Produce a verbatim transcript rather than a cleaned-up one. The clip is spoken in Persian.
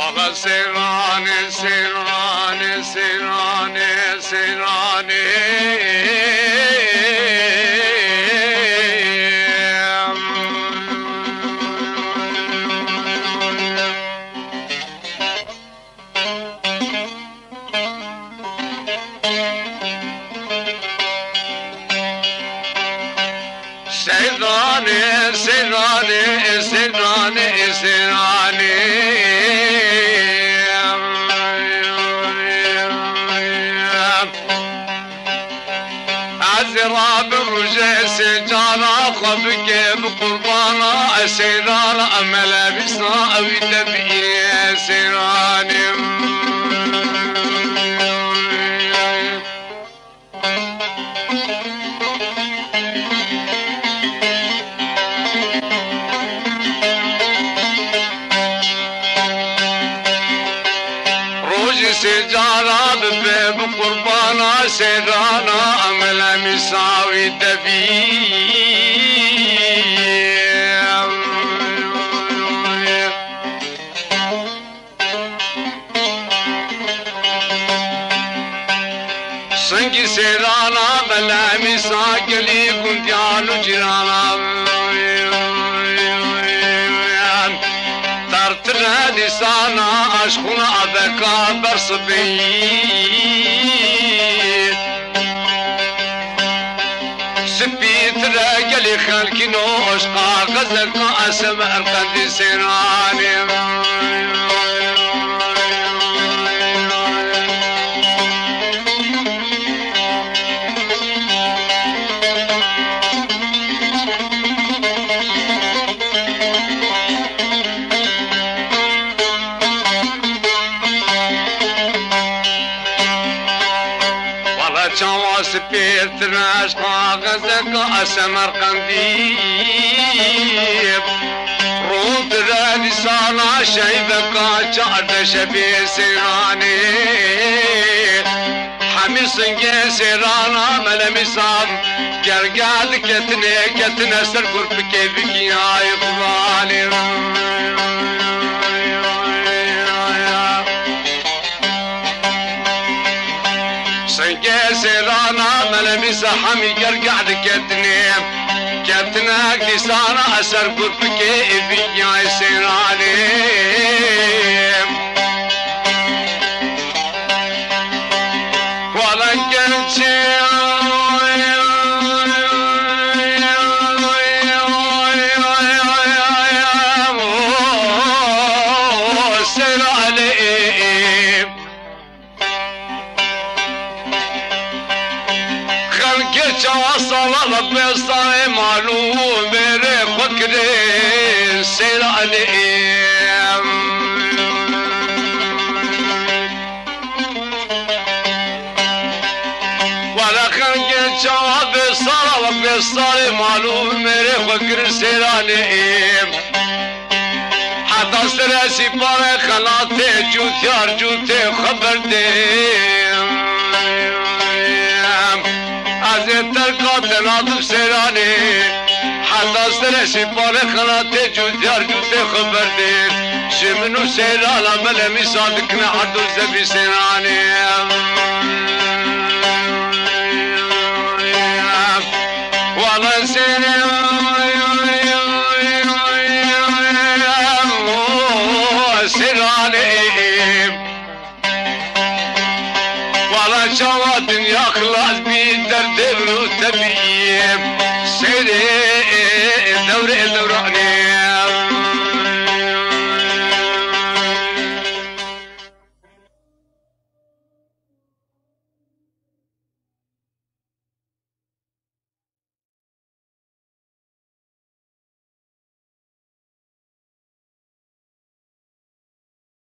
آقا سیرانه سیرانه سیرانه سیرانه سیرانه سیرانه سیرانه سیرانه از راب رجع سجارة خبك بقربانا سيرانا ملابسنا او تبئي سيراني سجارة ببيب قربانا سيرانا أملا مساوي دبي سنجي سيرانا بلا مساقلي كنت يالو جرانا ترى لسانا أشخنا أبكى برصبي سبيت رجلي خلقي نو أشقى غزك أسمع القند سيراني سبيت راش غزك أسمر قنديب رود رادي صانا شيبك جعد شبي سيراني حمي سنجي سيرانا ملمسان قرقاد كتني كتنا سر قرب كيفك يا إقبالي سنجي سيرانا ملمس حمي قرقعد كتني كتناك لسانا أسر قربك إبي يا سيراني ولا كنت وصل ربي صاي معلوم بريق وكري سير عليهم ولا خلق جواب صار ربي صاي معلوم بريق وكري سير عليهم حتى سراسي باري خلاتي جوتيار جوتي خبر ديم عزيز تلقات ناطف سيراني حتى سرسي بالي خلاتي جوزيار جوزي خبر دير شمنو سيرانا ملمي صادقنا عدو زبي سيراني والله سيراني سيراني والله شوات يا خلاص بيدر دبر وتبيب سيري دوري دوراني